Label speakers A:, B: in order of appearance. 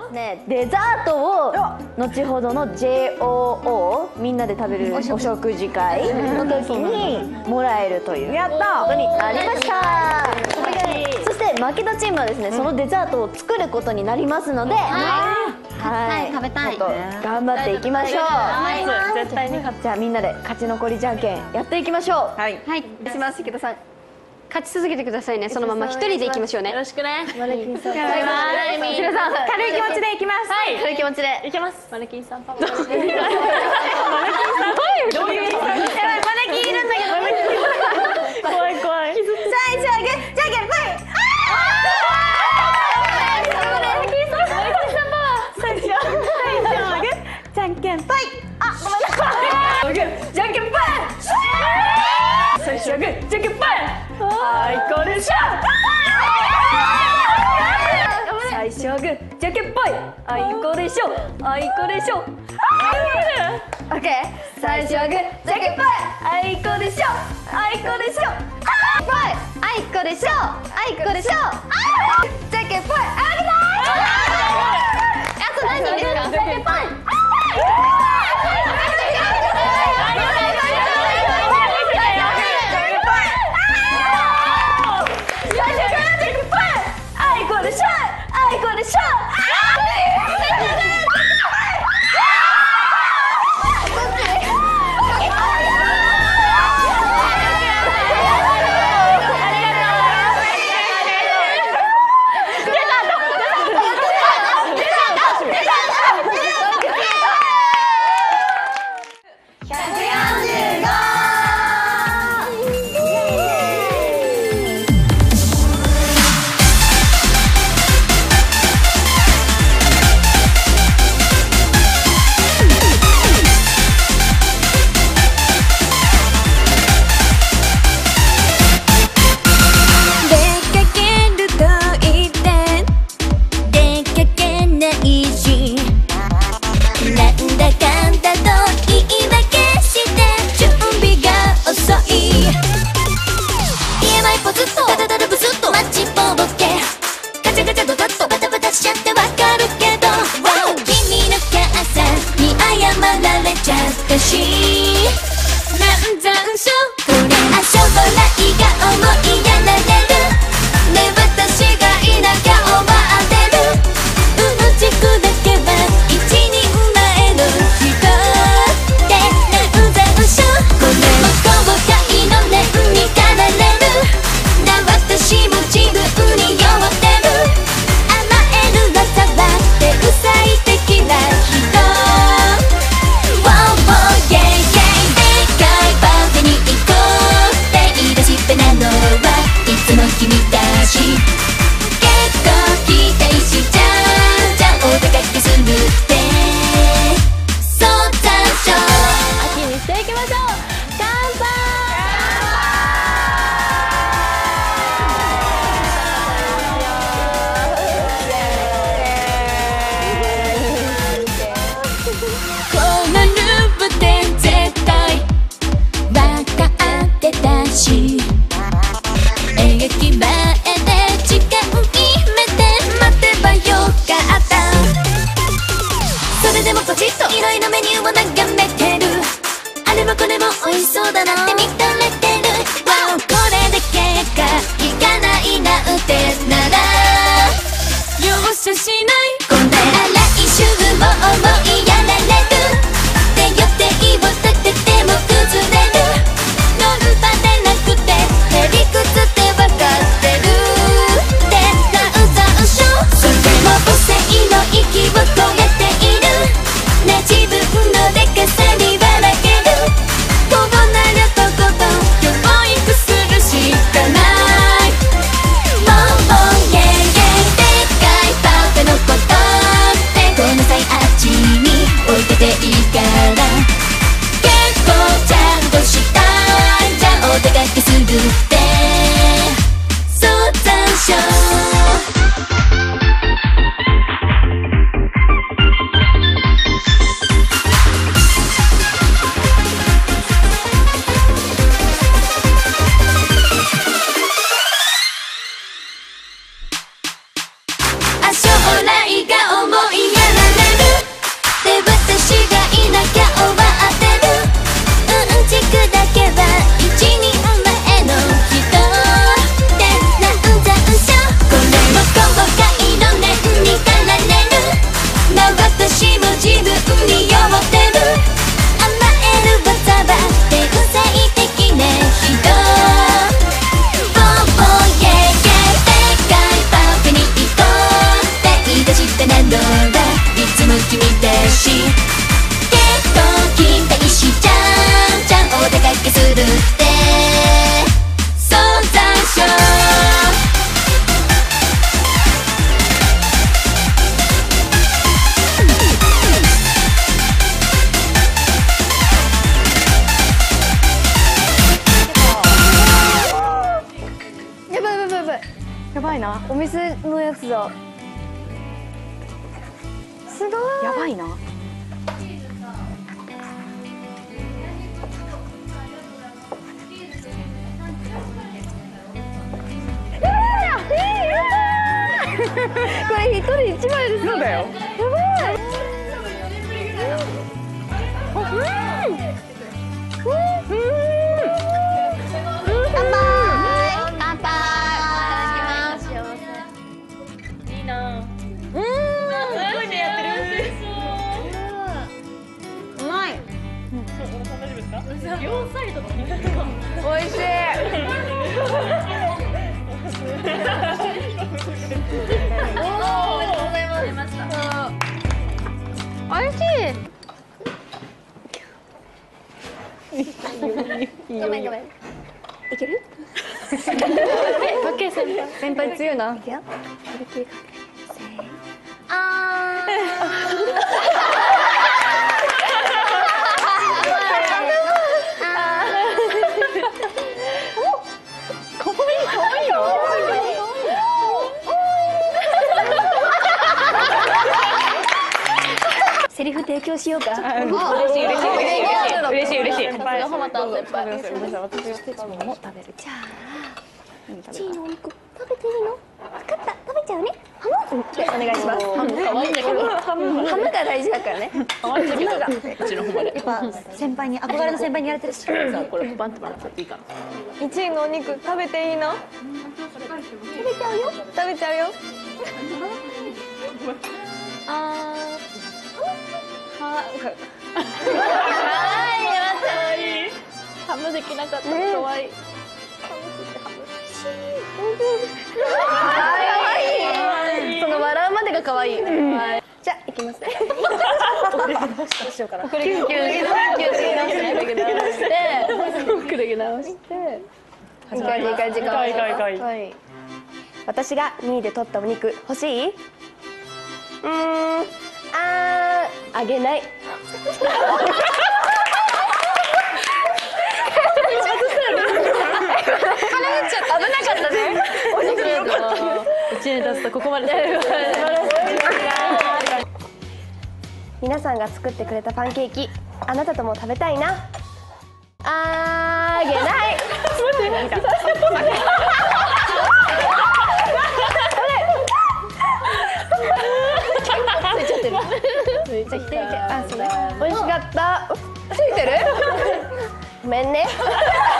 A: ね、デザートを後ほどの JOO みんなで食べるお食事会の時にもらえるということになりました。そして負けたチームはですね、そのデザートを作ることになりますので、はい、食べたい。頑張っていきましょう。絶対に勝つ。じゃあみんなで勝ち残りじゃんけんやっていきましょう。はい。します、池田さん。
B: 勝ち続けてくださいね。そのまま一人でいきましょうね。よろしくね。マネキンさん。軽い気持ちでいきます。はい。軽い気持ちでいきます。マネキンさんパパ。マネキンさん。どういう意味？マネキンいるんだけど。怖い怖い。最初はグー、じゃんけんぽい。最初はグー、じゃんけんぽい。あ、ごめんなさい。グー、じゃんけんぽい。最初はグー、じゃんけんぽい。あいこでしょ。最初はグー、じゃんけんぽい。あいこでしょ。あいこでしょ。オッケー。最初はグー、じゃんけんぽい。あいこでしょ。あいこでしょ。あいこでしょ。あいこでしょ。じゃんけんぽい。あげた。あと何人ですか。じゃんけんぽい。こと
C: たなのはいつも君だし、結構期待しちゃんちゃんお出かけするって存在しょ。
B: やばいやばいやばい
A: やばいな。
B: お店のやつだ。すごい。
A: やばいな。
B: これ一人一枚です。
A: そうだよ。
B: やばい。
A: おいしい。
B: おいしい。ごめんごめん。いける？オッケー先輩。先輩強いな。いくよ。あー。セリフ提供しようか。
A: 嬉しい嬉しい嬉しい嬉しい嬉しい。
B: さすが浜田先輩。
A: 私も食べる。
B: じゃあ、チーのお肉食べていいの？分かった、食べちゃうね。ハムお願いします。ハム可愛いんだけど。ハムが大事だからね。ハムが。
A: うちの方まで。
B: やっぱ先輩に憧れの先輩に言われてるし。
A: さあこれバンともらっちゃっていいかな。
B: 1位のお肉食べていいの？食べちゃうよ。食べちゃうよ。あー。はい。ハムできなかった。可愛い。その笑うまでが可愛い。じゃあ行きますね。どうしようかな。キュンキュンキュンキュンして。いい感じいい感じ。可愛い可愛い可愛い。私が2位で取ったお肉欲しい？あげない。危なかったね。お肉1年経つとここまで。皆さんが作ってくれたパンケーキ、あなたとも食べたいな。あげない。ついちゃってる。あ、そうね。美味しかった。ついてる？ごめんね。